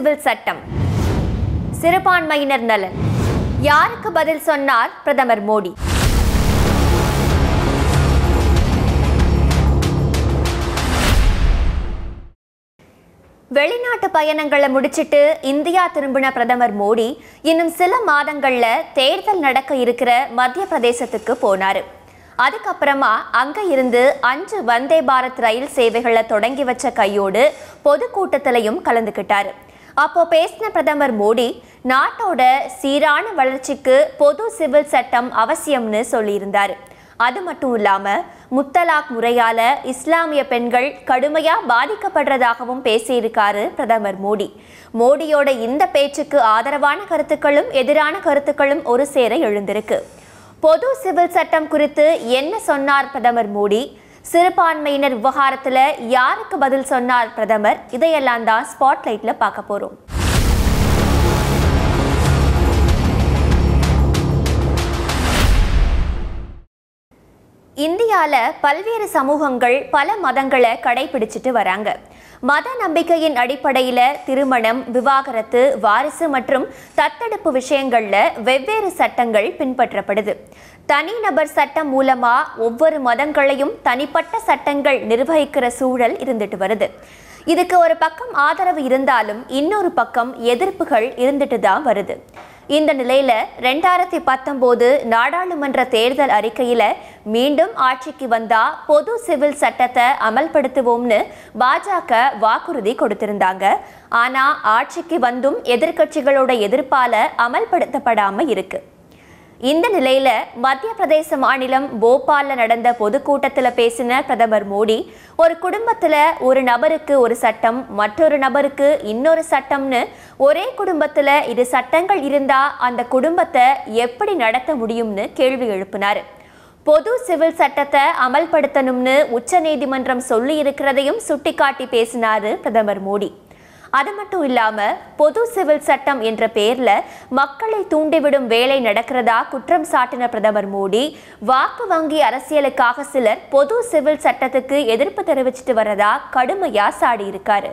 Civil சட்டம், சிறுபான்மையினர் நலன், யாருக்கு பதில் சொன்னார் பிரதமர் மோடி? வெளிநாட்டு பயணங்களை முடிச்சிட்டு இந்தியா திரும்பின பிரதமர் மோடி இன்னும் சில மாதங்கள்ல தேர்தல் நடக்க இருக்கிற மத்திய பிரதேசத்துக்கு போனாரு. அதுக்கப்புறமா அங்க இருந்து 5 வந்தே பாரத் ரயில் சேவைகளை தொடங்கி வச்ச கையோடு பொதுக்கூட்டத்திலையும் கலந்துக்கிட்டாரு. அப்போ பேசின பிரதமர் மோடி நாட்டோட சீரான வளர்ச்சிக்கு பொது சிவில் சட்டம் அவசியம்னு சொல்லியிருந்தாரு. அது மட்டும் இல்லாம முத்தலாக் முறையால இஸ்லாமிய பெண்கள் கடுமையா பாதிக்கப்படுறதாகவும் பேசியிருக்காரு பிரதமர் மோடி. மோடியோட இந்த பேச்சுக்கு ஆதரவான கருத்துக்களும் எதிரான கருத்துக்களும் ஒரு சேர எழுந்திருக்கு. பொது சிவில் சட்டம் குறித்து என்ன சொன்னார் பிரதமர் மோடி? சிறுபான்மையினர் விவகாரத்துல யாருக்கு பதில் சொன்னார் பிரதமர்? இதையெல்லாம் தான் ஸ்பாட்லைட்ல பார்க்க போறோம். இந்தியால பல்வேறு சமூகங்கள் பல மதங்களை கடைபிடிச்சிட்டு வராங்க. மத நம்பிக்கையின் அடிப்படையில திருமணம், விவாகரத்து, வாரிசு மற்றும் தத்தெடுப்பு விஷயங்கள்ல வெவ்வேறு சட்டங்கள் பின்பற்றப்படுது. தனிநபர் சட்டம் மூலமா ஒவ்வொரு மதங்களையும் தனிப்பட்ட சட்டங்கள் நிர்வகிக்கிற சூழல் இருந்துட்டு வருது. இதுக்கு ஒரு பக்கம் ஆதரவு இருந்தாலும் இன்னொரு பக்கம் எதிர்ப்புகள் இருந்துட்டு தான் வருது. இந்த நிலையில 2019 நாடாளுமன்ற தேர்தல் அறிக்கையில மீண்டும் ஆட்சிக்கு வந்தா பொது சிவில் சட்டத்தை அமல்படுத்துவோம்னு பாஜக வாக்குறுதி கொடுத்திருந்தாங்க. ஆனா ஆட்சிக்கு வந்தும் எதிர்க்கட்சிகளோட எதிர்ப்பால அமல்படுத்தப்படாம இருக்கு. இந்த நிலையில மத்திய பிரதேச மாநிலம் போபால்ல நடந்த பொதுக்கூட்டத்துல பேசின பிரதமர் மோடி, ஒரு குடும்பத்துல ஒரு நபருக்கு ஒரு சட்டம், மற்றொரு நபருக்கு இன்னொரு சட்டம்னு ஒரே குடும்பத்துல 2 சட்டங்கள் இருந்தா அந்த குடும்பத்தை எப்படி நடத்த முடியும்னு கேள்வி எழுப்பினார். பொது சிவில் சட்டத்தை அமல்படுத்தணும்னு உச்சநீதிமன்றம் சொல்லி இருக்கிறதையும் சுட்டிக்காட்டி பேசினாரு பிரதமர் மோடி. அது மட்டும் இல்லாம பொது சிவில் சட்டம் என்ற பெயர்ல மக்களை தூண்டிவிடும் வேலை நடக்கிறதா குற்றம் சாட்டின பிரதமர் மோடி, வாக்கு வங்கி அரசியலுக்காக சிலர் பொது சிவில் சட்டத்துக்கு எதிர்ப்பு தெரிவிச்சிட்டு வரதா கடுமையா சாடி இருக்காரு.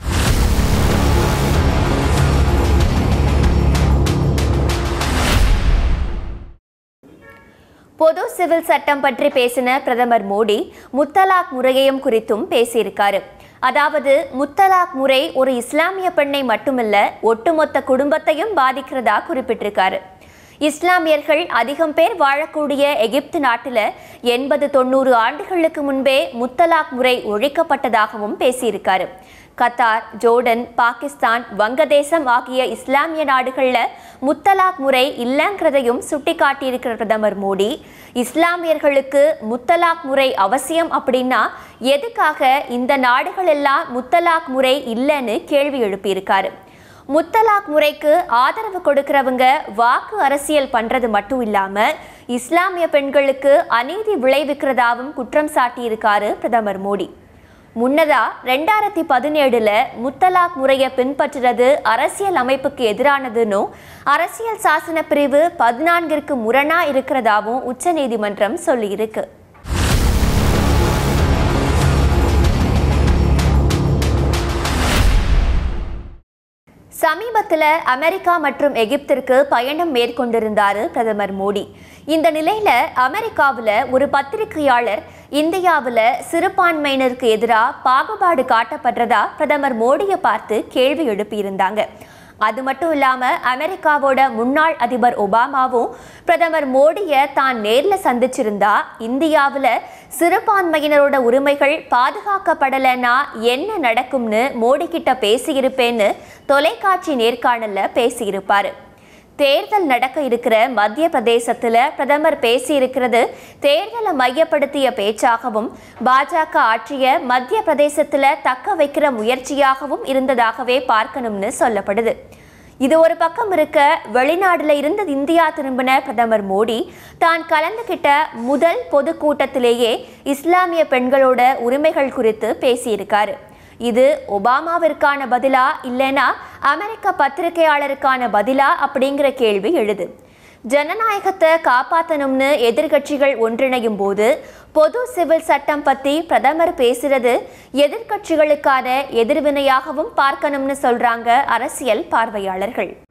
பொது சிவில் சட்டம் பற்றி பேசின பிரதமர் மோடி முத்தலாக் முறையையும் குறித்தும் பேசியிருக்காரு. அதாவது முத்தலாக் முறை ஒரு இஸ்லாமிய பெண்ணை மட்டுமல்ல ஒட்டுமொத்த குடும்பத்தையும் பாதிக்கிறதா குறிப்பிட்டிருக்காரு. இஸ்லாமியர்கள் அதிகம் பேர் வாழக்கூடிய எகிப்து நாட்டில் 80-90 ஆண்டுகளுக்கு முன்பே முத்தலாக் முறை ஒழிக்கப்பட்டதாகவும் பேசியிருக்காரு. கத்தார், ஜோர்டன், பாகிஸ்தான், வங்கதேசம் ஆகிய இஸ்லாமிய நாடுகளில் முத்தலாக் முறை இல்லைங்கிறதையும் சுட்டிக்காட்டியிருக்கிற பிரதமர் மோடி, இஸ்லாமியர்களுக்கு முத்தலாக் முறை அவசியம் அப்படின்னா எதுக்காக இந்த நாடுகள் எல்லாம் முத்தலாக் முறை இல்லைன்னு கேள்வி எழுப்பியிருக்காரு. முத்தலாக் முறைக்கு ஆதரவு கொடுக்கிறவங்க வாக்கு அரசியல் பண்றது மட்டும் இல்லாம இஸ்லாமிய பெண்களுக்கு அநீதி விளைவிக்கிறதாவும் குற்றம் சாட்டியிருக்காரு பிரதமர் மோடி. முன்னதா 2017 முத்தலாக் முறையை பின்பற்றுறது அரசியல் அமைப்புக்கு எதிரானதுன்னு அரசியல் சாசன பிரிவு 14 முரணா இருக்கிறதாவும் உச்சநீதிமன்றம் சொல்லியிருக்கு. சமீபத்தில் அமெரிக்கா மற்றும் எகிப்திற்கு பயணம் மேற்கொண்டிருந்தார் பிரதமர் மோடி. இந்த நிலையில அமெரிக்காவில் ஒரு பத்திரிகையாளர் இந்தியாவில் சிறுபான்மையினருக்கு எதிராக பாகுபாடு காட்டப்படுறதா பிரதமர் மோடியை பார்த்து கேள்வி எழுப்பியிருந்தாங்க. அது மட்டும் இல்லாமல் அமெரிக்காவோட முன்னாள் அதிபர் ஒபாமாவும் பிரதமர் மோடியை தான் நேரில் சந்திச்சிருந்தா இந்தியாவில் சிறுபான்மையினரோட உரிமைகள் பாதுகாக்கப்படலைன்னா என்ன நடக்கும்னு மோடி கிட்ட பேசியிருப்பேன்னு தொலைக்காட்சி நேர்காணலில் பேசியிருப்பார். தேர்தல் நடக்க இருக்கிற மத்திய பிரதேசத்தில் பிரதமர் பேசியிருக்கிறது தேர்தலை மையப்படுத்திய பேச்சாகவும் பாஜக ஆட்சிய மத்திய பிரதேசத்தில் தக்க வைக்கிற முயற்சியாகவும் இருந்ததாகவே பார்க்கணும்னு சொல்லப்படுது. இது ஒரு பக்கம் இருக்க, வெளிநாடுல இருந்து இந்தியா திரும்பின பிரதமர் மோடி தான் கலந்துகிட்ட முதல் பொதுக்கூட்டத்திலேயே இஸ்லாமிய பெண்களோட உரிமைகள் குறித்து பேசியிருக்காரு. இது ஒபாமாவிற்கான பதிலா இல்லைனா அமெரிக்க பத்திரிகையாளருக்கான பதிலா அப்படிங்கிற கேள்வி எழுது. ஜனநாயகத்தை காப்பாற்றணும்னு எதிர்க்கட்சிகள் ஒன்றிணையும் போது பொது சிவில் சட்டம் பத்தி பிரதமர் பேசுறது எதிர்க்கட்சிகளுக்கான எதிர்வினையாகவும் பார்க்கணும்னு சொல்றாங்க அரசியல் பார்வையாளர்கள்.